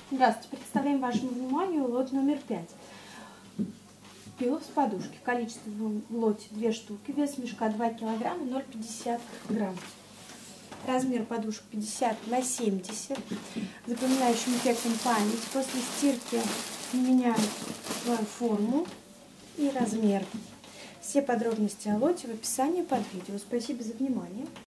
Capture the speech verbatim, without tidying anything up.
Здравствуйте, представляем вашему вниманию лот номер пять. Пилот с подушки. Количество в лоте две штуки, вес мешка два килограмма, ноль целых пятьдесят грамм. Размер подушек пятьдесят на семьдесят. Запоминающим эффектом память. После стирки меняют свою форму и размер. Все подробности о лоте в описании под видео. Спасибо за внимание.